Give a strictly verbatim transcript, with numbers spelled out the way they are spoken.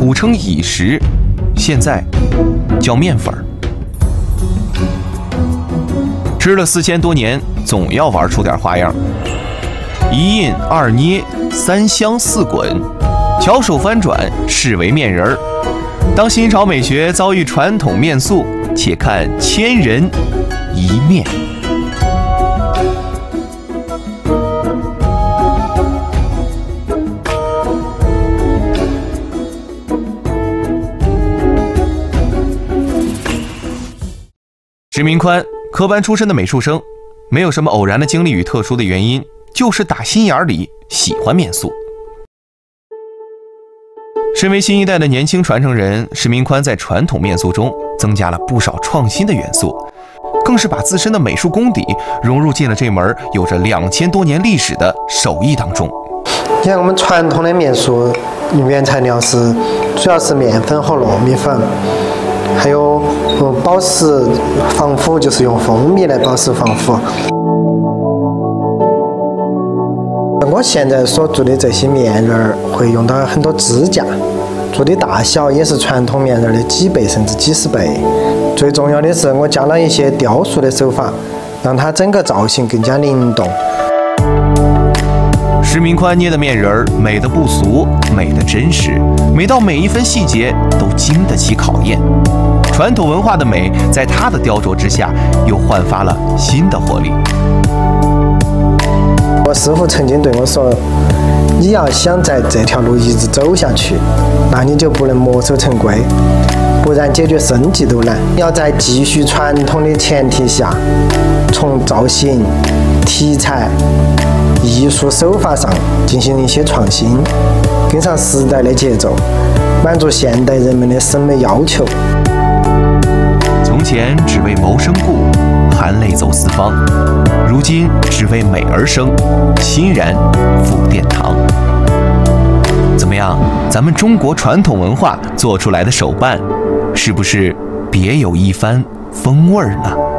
古称乙石，现在叫面粉儿。吃了四千多年，总要玩出点花样。一印二捏三香四滚，巧手翻转是为面人儿。当新潮美学遭遇传统面塑，且看千人一面。石明宽，科班出身的美术生，没有什么偶然的经历与特殊的原因，就是打心眼里喜欢面塑。身为新一代的年轻传承人，石明宽在传统面塑中增加了不少创新的元素，更是把自身的美术功底融入进了这门有着两千多年历史的手艺当中。 你看我们传统的面塑原材料是主要是面粉和糯米粉，还有保湿防腐，就是用蜂蜜来保湿防腐。我现在所做的这些面人儿会用到很多支架，做的大小也是传统面人的几倍甚至几十倍。最重要的是，我加了一些雕塑的手法，让它整个造型更加灵动。 石明宽捏的面人儿美得不俗，美得真实，美到每一分细节都经得起考验。传统文化的美，在他的雕琢之下，又焕发了新的活力。 我师傅曾经对我说：“你要想在这条路一直走下去，那你就不能墨守成规，不然解决生计都难。要在继续传统的前提下，从造型、题材、艺术手法上进行一些创新，跟上时代的节奏，满足现代人们的审美要求。” 从前只为谋生故，含泪走四方；如今只为美而生，欣然赴殿堂。怎么样，咱们中国传统文化做出来的手办，是不是别有一番风味呢？